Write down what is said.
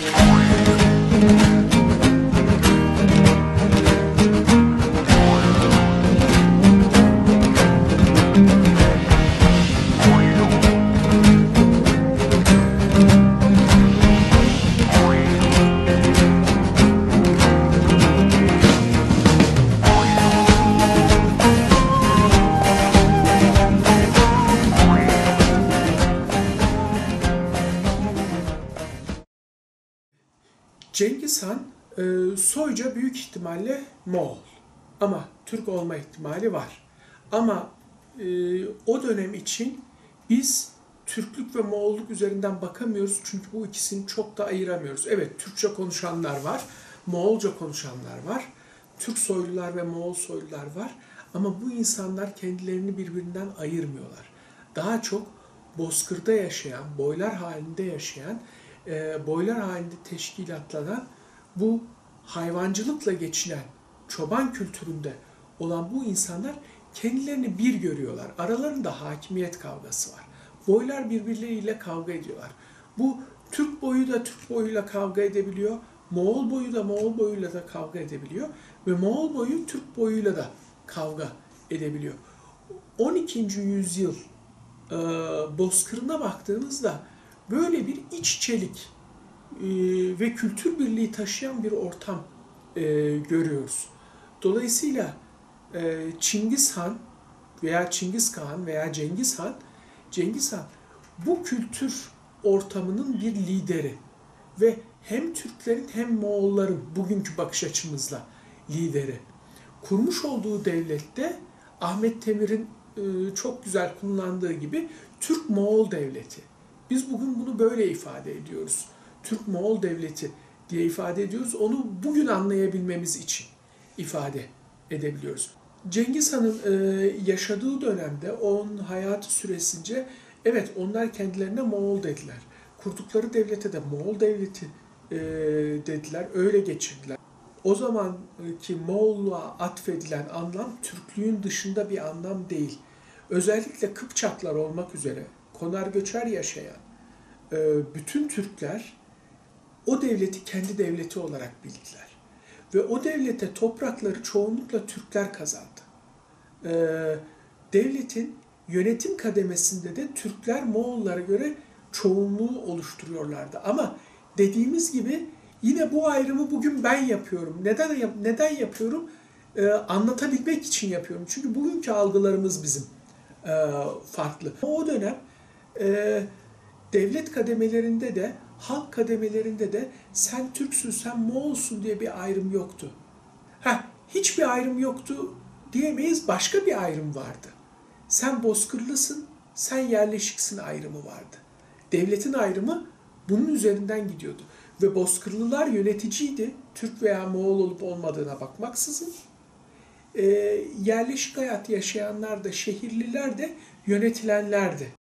Cengiz Han soyca büyük ihtimalle Moğol ama Türk olma ihtimali var. Ama o dönem için biz Türklük ve Moğolluk üzerinden bakamıyoruz çünkü bu ikisini çok da ayıramıyoruz. Evet, Türkçe konuşanlar var, Moğolca konuşanlar var, Türk soylular ve Moğol soylular var ama bu insanlar kendilerini birbirinden ayırmıyorlar. Daha çok bozkırda yaşayan, boylar halinde yaşayan, boylar halinde teşkilatlanan, bu hayvancılıkla geçinen çoban kültüründe olan bu insanlar kendilerini bir görüyorlar. Aralarında hakimiyet kavgası var. Boylar birbirleriyle kavga ediyorlar. Bu Türk boyu da Türk boyuyla kavga edebiliyor. Moğol boyu da Moğol boyuyla da kavga edebiliyor. Ve Moğol boyu Türk boyuyla da kavga edebiliyor. 12. yüzyıl bozkırına baktığımızda böyle bir iççelik ve kültür birliği taşıyan bir ortam görüyoruz. Dolayısıyla Çingiz Han veya Çingiz Kağan veya Cengiz Han bu kültür ortamının bir lideri ve hem Türklerin hem Moğolların bugünkü bakış açımızla lideri. Kurmuş olduğu devlette Ahmet Temir'in çok güzel kullandığı gibi Türk-Moğol devleti. Biz bugün bunu böyle ifade ediyoruz. Türk-Moğol devleti diye ifade ediyoruz. Onu bugün anlayabilmemiz için ifade edebiliyoruz. Cengiz Han'ın yaşadığı dönemde, onun hayatı süresince evet onlar kendilerine Moğol dediler. Kurdukları devlete de Moğol devleti dediler, öyle geçirdiler. O zamanki Moğolluğa atfedilen anlam Türklüğün dışında bir anlam değil. Özellikle Kıpçaklar olmak üzere konar göçer yaşayan bütün Türkler o devleti kendi devleti olarak bildiler. Ve o devlete toprakları çoğunlukla Türkler kazandı. Devletin yönetim kademesinde de Türkler Moğollara göre çoğunluğu oluşturuyorlardı. Ama dediğimiz gibi yine bu ayrımı bugün ben yapıyorum. Neden yapıyorum? Anlatabilmek için yapıyorum. Çünkü bugünkü algılarımız bizim farklı. O dönem devlet kademelerinde de, halk kademelerinde de sen Türksün, sen Moğolsun diye bir ayrım yoktu. Hiçbir ayrım yoktu diyemeyiz, başka bir ayrım vardı. Sen bozkırlısın, sen yerleşiksin ayrımı vardı. Devletin ayrımı bunun üzerinden gidiyordu. Ve bozkırlılar yöneticiydi, Türk veya Moğol olup olmadığına bakmaksızın. Yerleşik hayat yaşayanlar da, şehirliler de yönetilenlerdi.